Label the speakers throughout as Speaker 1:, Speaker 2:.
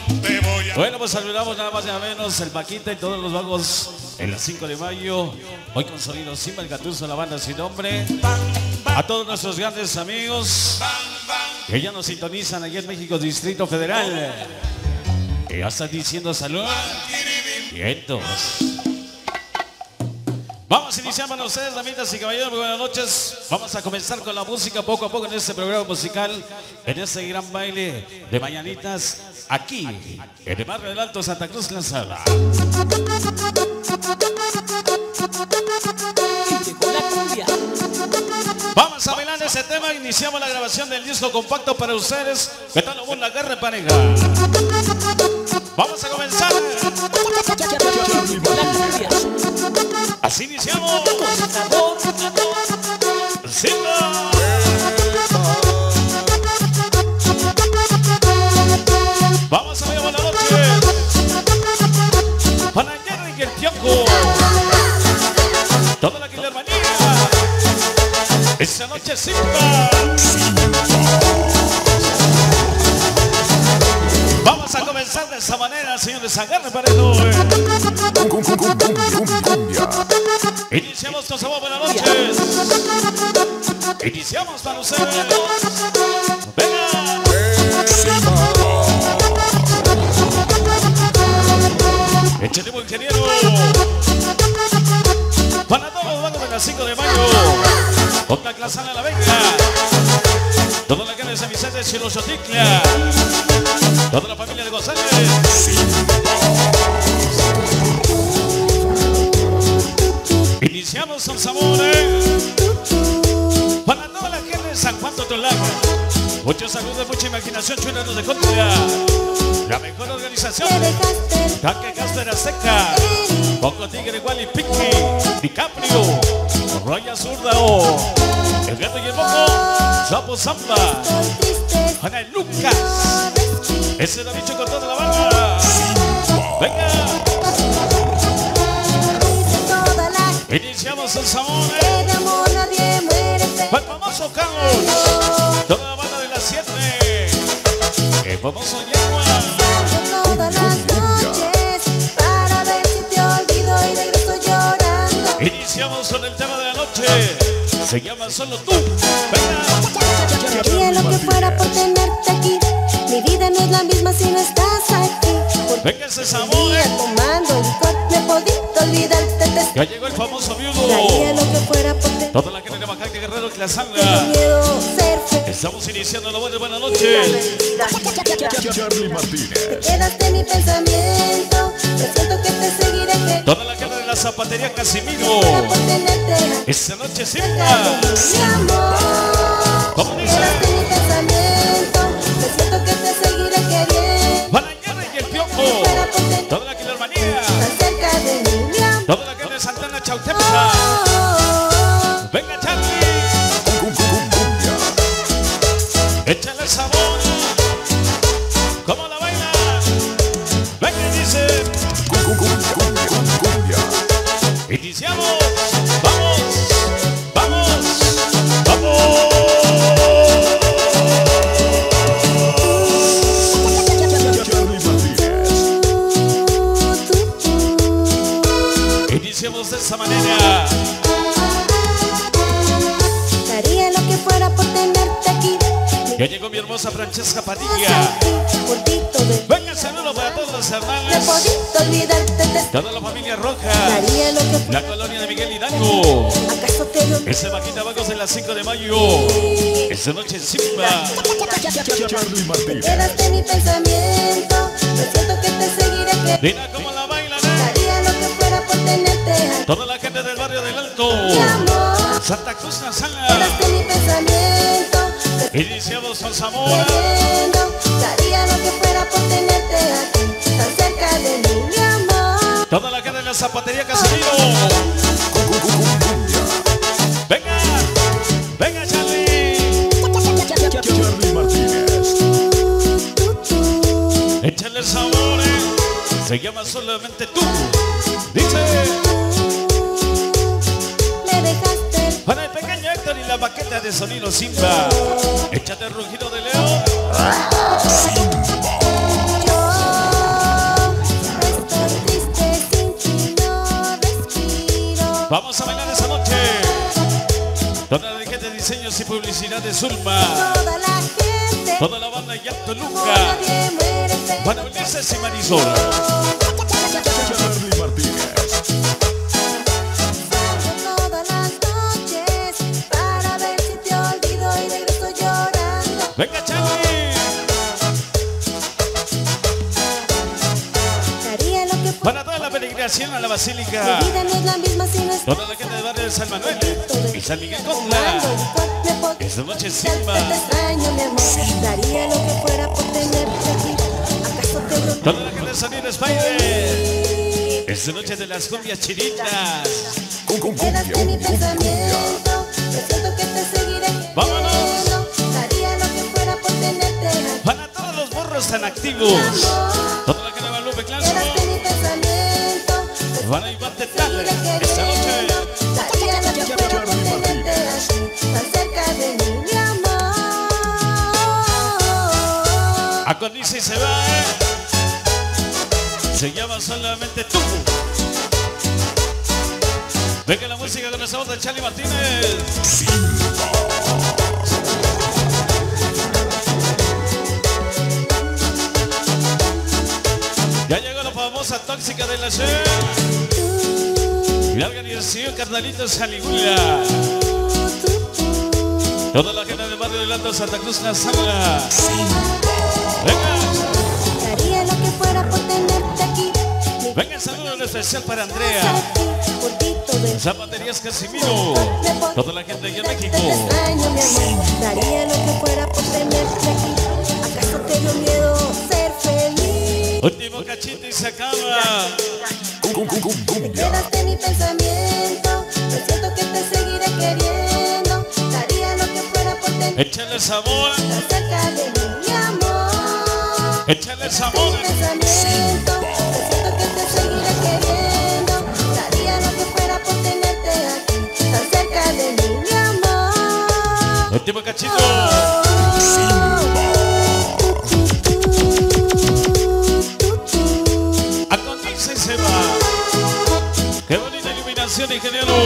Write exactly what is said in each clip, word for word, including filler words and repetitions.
Speaker 1: te voy a...
Speaker 2: Bueno, pues saludamos nada más y nada menos el Paquita y todos los vagos en las cinco de mayo. Hoy con sonido Simba, el Gatuso, la banda sin nombre. A todos nuestros grandes amigos que ya nos sintonizan allí en México, Distrito Federal. Que ya están diciendo salud. Vientos. Vamos a iniciar para ustedes, damitas y caballeros, muy buenas noches. Vamos a comenzar con la música poco a poco en este programa musical, en este gran baile de mañanitas, aquí, en el barrio del Alto Santa Cruz, La Sala. Vamos a bailar ese tema, iniciamos la grabación del disco compacto para ustedes, que tal como una guerra pareja. Vamos a comenzar. Así iniciamos. Simba. Vamos a ver buenas noches. Para Jerry y el Tiago. Toda la Quilermanía. Esa noche Simba. Vamos a comenzar de esa manera, señores. Agarre parejo. Iniciamos con sabor, buenas noches. Iniciamos para ustedes. Venga. Échale buen ingeniero. Para todos los vagos de las cinco de mayo. Otra clase a la venga. Toda la cara de San Vicente de Chilochotitla. Toda la familia de González. Iniciamos con sabor, ¿eh? Para toda la gente de San Juan de Tolaga. Muchos saludos, mucha imaginación, chuleros de Colombia. La mejor organización. Tanque Caster Azteca. Poco Tigre, Wally, Piqui, DiCaprio, Roya Zurdao, El Gato y el Moco, Sapo Zamba, Ana y Lucas. Ese es Davicho con toda la banda. Venga. Iniciamos el sabor, ¿eh? El famoso Carlos. Toda la banda de las siete. El famoso Yagua.
Speaker 3: Todas las noches para ver si te olvido y regreso llorando.
Speaker 2: Iniciamos con el tema de la noche. Se llama Solo Tú. Venga.
Speaker 3: Daría lo que fuera por tenerte aquí. Mi vida no es la misma si no estás aquí.
Speaker 2: Venga ese sabor, ¿eh?
Speaker 3: Tomando licor me he podido olvidarte.
Speaker 2: Ya llegó el famoso viudo.
Speaker 3: Daría lo que fuera por tenerte.
Speaker 2: Toda la gente de Bajaque Guerrero que la
Speaker 3: Tengo
Speaker 2: sangra.
Speaker 3: miedo ser feliz.
Speaker 2: Estamos iniciando la buena buenas noches.
Speaker 4: Charlie Martínez.
Speaker 3: Te quedaste en mi pensamiento. Presiento que te seguiré. Que
Speaker 2: Toda la gente de la zapatería Casimiro.
Speaker 3: fuera por tenerte aquí.
Speaker 2: Esta noche
Speaker 3: Cerca
Speaker 2: Simba.
Speaker 3: de mí, mi amor.
Speaker 2: ¿Cómo
Speaker 3: Te
Speaker 2: dice?
Speaker 3: quedaste en mi pensamiento. Presiento que te seguiré queriendo.
Speaker 2: Para Jerry y el Piojo.
Speaker 3: Fuera por tenerte
Speaker 2: Toda la Quilermanía.
Speaker 3: tan cerca de mí, mi amor.
Speaker 2: Toda la gente de Santana Chautepa. Venga Charlie. Échale el sabor. ¿Cómo la baila? Venga y dice. Iniciamos. Vamos. Vamos. Vamos. Iniciamos de esa manera.
Speaker 3: Daría lo que fuera por tenerte aquí.
Speaker 2: Ya llegó mi hermosa Francesca Padilla.
Speaker 3: Por ti todo el
Speaker 2: Venga, saludo para todos los
Speaker 3: me he
Speaker 2: hermanos.
Speaker 3: podido olvidarte. Te
Speaker 2: Toda la familia Roja.
Speaker 3: daría lo que
Speaker 2: La
Speaker 3: fuera.
Speaker 2: colonia de Miguel Hidalgo.
Speaker 3: ¿Acaso te lo
Speaker 2: Ese Vaquita Vagos de las cinco de mayo. Esa noche Simba.
Speaker 4: Charlie Martínez.
Speaker 3: quedaste en mi pensamiento? Presiento que te seguiré. Que
Speaker 2: Mira cómo la bailan, ¿eh?
Speaker 3: daría lo que fuera por tenerte aquí.
Speaker 2: Toda la gente del barrio del Alto.
Speaker 3: Mi amor,
Speaker 2: Santa Cruz La Sala.
Speaker 3: quedaste en mi pensamiento.
Speaker 2: Iniciamos con sabor.
Speaker 3: Queriendo, daría lo que fuera por tenerte aquí. Tan cerca de mí, mi amor.
Speaker 2: Toda la gente de la zapatería Casimiro. Venga. Venga, Charlie.
Speaker 4: Charlie Martínez.
Speaker 2: Échale el sabor, ¿eh? Se llama Solamente Tú. Dice.
Speaker 3: Me dejaste.
Speaker 2: Para el pequeño Héctor y la baqueta de sonido Simba. Échate el rugido de león.
Speaker 3: Yo
Speaker 2: Vamos a bailar esa noche. Toda la gente de diseños y publicidad de Zulma.
Speaker 3: Toda la gente,
Speaker 2: Toda la banda Yato
Speaker 3: como
Speaker 2: Luca.
Speaker 3: nadie merece.
Speaker 2: Van a venirse sin Marisol.
Speaker 4: Charly Martínez.
Speaker 3: Salgo todas las noches para ver si te olvido y regreso llorando.
Speaker 2: Venga, Charly.
Speaker 3: Daría lo que fuera.
Speaker 2: Para toda la peregrinación a la Basílica.
Speaker 3: Mi vida no es la misma si no estás.
Speaker 2: Toda la gente del barrio de San Manuel y San Miguel Contra. Esta noche Silva.
Speaker 3: Te extraño, mi amor. Daría lo que fuera por tenerte aquí. ¿Acaso te lo
Speaker 2: Toda la gente de Sonido Spider. Esta noche de las cumbias chinitas.
Speaker 4: Con con
Speaker 3: quedaste
Speaker 4: cumbia,
Speaker 3: en mi
Speaker 4: con cumbia.
Speaker 3: pensamiento? Yo siento que te seguiré
Speaker 2: ¡Vámonos!
Speaker 3: queriendo. Daría lo que fuera por tenerte aquí.
Speaker 2: Para todos los borros tan activos. Toda la gente de Guadalupe Claso.
Speaker 3: Quedaste en mi pensamiento.
Speaker 2: Van a invarte
Speaker 3: Te
Speaker 2: tarde.
Speaker 3: seguiré
Speaker 2: Esta noche.
Speaker 3: queriendo. Daría lo que fuera por tenerte aquí. Tan cerca de mí, mi amor.
Speaker 2: Aconice y se va, ¿eh? Se llama Solamente Tú. Venga la música con esa voz de Charly Martínez. Ya llegó la famosa tóxica de la C. Y la organización Carnalitos Caligula. Toda la gente del barrio de Lando, Santa Cruz, La Sala. Venga.
Speaker 3: Daría lo que fuera por tenerte aquí. Mi
Speaker 2: Venga, el saludo en especial para Andrea.
Speaker 3: Gordito de
Speaker 2: Zapaterías Casimiro. Toda la gente aquí en México.
Speaker 3: te extraño, mi amor. Daría lo que fuera por tenerte aquí. ¿Acaso te dio miedo ser feliz?
Speaker 2: Último cachito y se acaba.
Speaker 4: Con con con con cumbia.
Speaker 3: Quedaste en mi pensamiento. Yo siento que te seguiré queriendo. Daría lo que fuera por tenerte
Speaker 2: Échale sabor.
Speaker 3: tan cerca de mí, mi amor.
Speaker 2: Échale
Speaker 3: En
Speaker 2: sabor.
Speaker 3: mi pensamiento. Yo siento que te seguiré queriendo. Daría lo que fuera por tenerte aquí. Tan cerca de mí, mi amor.
Speaker 2: Último cachito. Aconice y se va. Qué bonita iluminación, ingeniero.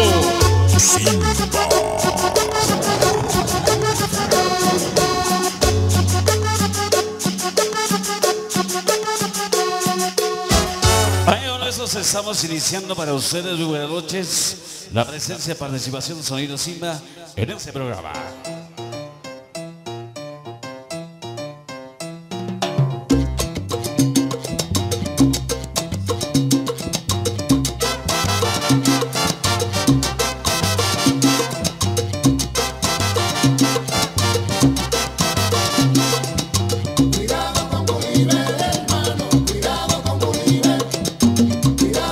Speaker 2: Ay, ahora eso estamos iniciando para ustedes. Muy buenas noches. La presencia, participación, sonido Simba en este programa.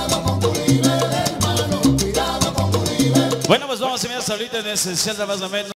Speaker 2: Bueno, pues vamos a mirar ahorita en esencial, nada más o menos.